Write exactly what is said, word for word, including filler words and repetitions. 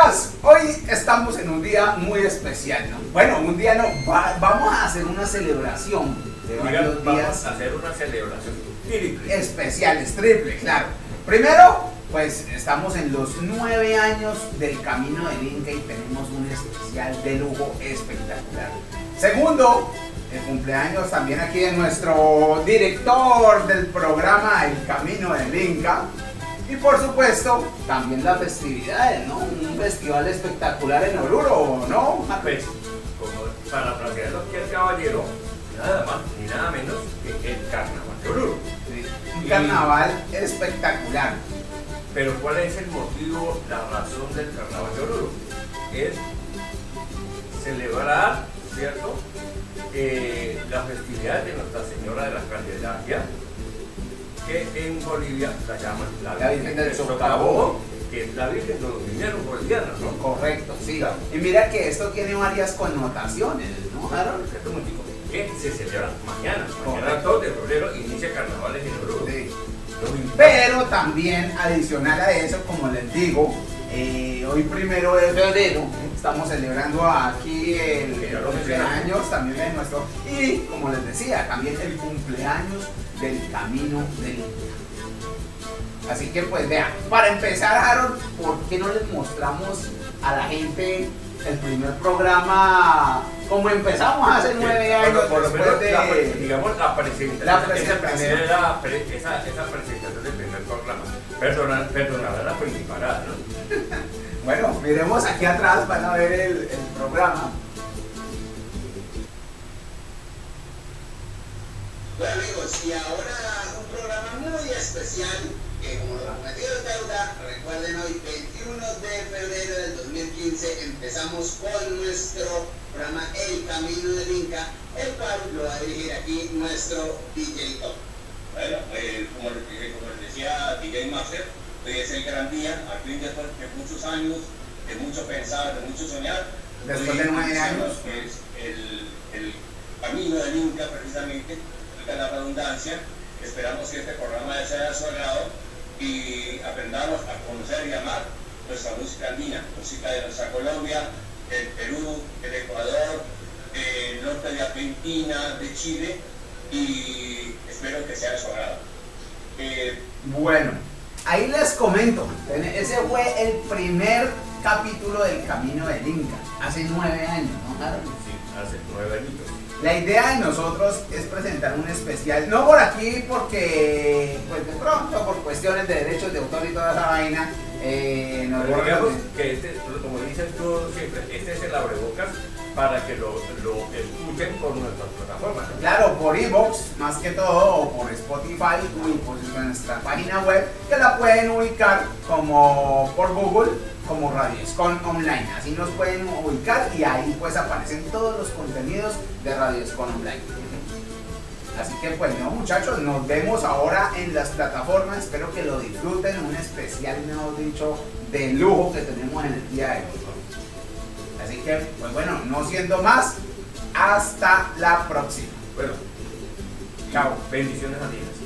más, hoy estamos en un día muy especial, ¿no? Bueno, un día no, va, vamos a hacer una celebración de varios Digan, días. vamos a hacer una celebración triple. Especiales, triple, claro. Primero, pues estamos en los nueve años del Camino del Inca y tenemos un especial de lujo espectacular. Segundo, el cumpleaños también aquí de nuestro director del programa El Camino del Inca. Y por supuesto, también las festividades, ¿no? Un festival espectacular en Oruro, ¿no? Pues, como parafraseando aquí al caballero, nada más ni nada menos que el carnaval de Oruro. Sí, un carnaval y, espectacular. Pero ¿cuál es el motivo, la razón del carnaval de Oruro? Es celebrar, ¿cierto? Eh, las festividades de Nuestra Señora de la Candelaria, que en Bolivia la llaman la, la Virgen del Socavón, que es la Virgen de los mineros bolivianos, ¿no? Correcto, sí. Claro. Y mira que esto tiene varias connotaciones, ¿no, Harold? Que se celebra mañana, mañana dos de febrero inicia carnavales en Oruro. Sí. Pero también adicional a eso, como les digo, eh, hoy primero de febrero estamos celebrando aquí el, el cumpleaños también de nuestro, y como les decía, también el cumpleaños del Camino del Inca. Así que pues vean, para empezar, Harold, ¿por qué no les mostramos a la gente el primer programa como empezamos hace nueve años? Por lo menos, de, la, digamos, la presentación, la presentación. Esa, primera, esa, esa presentación del primer programa. Perdona, perdona, la principal, ¿no? Bueno, miremos aquí atrás, van a ver el, el programa. Bueno amigos, y ahora un programa muy especial que, como lo prometido es deuda, recuerden hoy veintiuno de febrero del dos mil quince empezamos con nuestro programa El Camino del Inca, el cual lo va a dirigir aquí nuestro D J Top. Bueno, eh, como, les, como les decía D J Master, hoy es el gran día, al fin de, de muchos años, de mucho pensar, de mucho soñar. Después de nueve años. Que es el, el Camino del Inca precisamente, la redundancia. Esperamos que este programa sea de su agrado y aprendamos a conocer y amar nuestra música andina, música de nuestra Colombia, del Perú, del Ecuador, del norte de Argentina, de Chile, y espero que sea de su agrado. Eh, bueno, ahí les comento, ese fue el primer capítulo del Camino del Inca, hace nueve años, ¿no, Harold? Sí, hace nueve años. La idea de nosotros es presentar un especial, no por aquí porque, pues de pronto, por cuestiones de derechos de autor y toda esa vaina, eh, nos Pero digamos que este, como dices tú siempre, este es el abrebocas para que lo, lo escuchen por nuestras plataformas, ¿no? Claro, por iVoox, más que todo, o por Spotify, y por nuestra página web, que la pueden ubicar como por Google, como Radioscon Online. Así nos pueden ubicar y ahí pues aparecen todos los contenidos de Radioscon Online. Así que pues no, muchachos, nos vemos ahora en las plataformas. Espero que lo disfruten, un especial, mejor dicho, de lujo que tenemos en el día de hoy. Así que pues bueno, no siendo más, hasta la próxima. Bueno, chao. Bendiciones a ti.